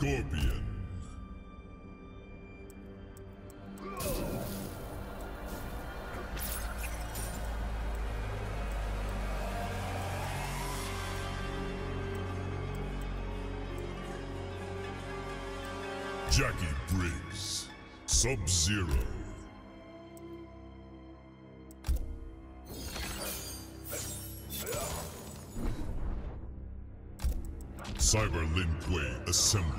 Scorpion. Jackie Briggs, Sub-Zero. Cyber Lin Kuei Assembly.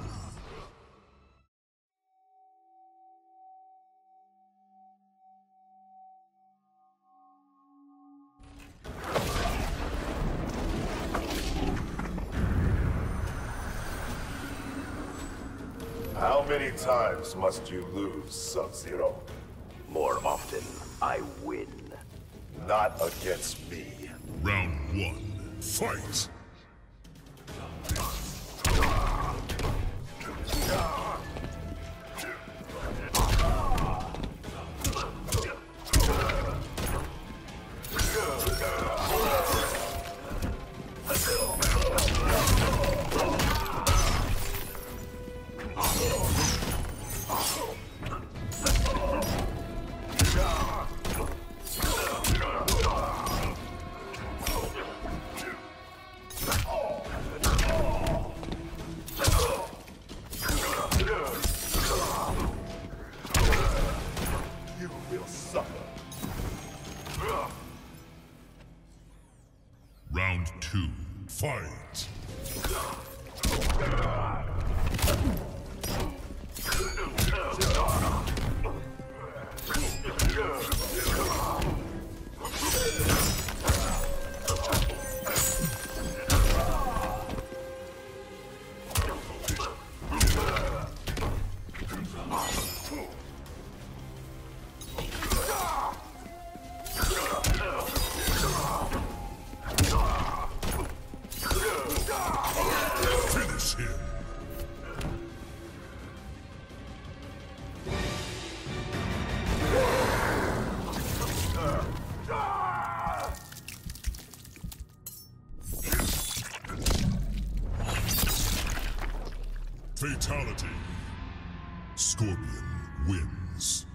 How many times must you lose, Sub-Zero? More often, I win. Not against me. Round 1, fight! You will suffer. Round 2, fight! Finish him! Fatality. Scorpion wins.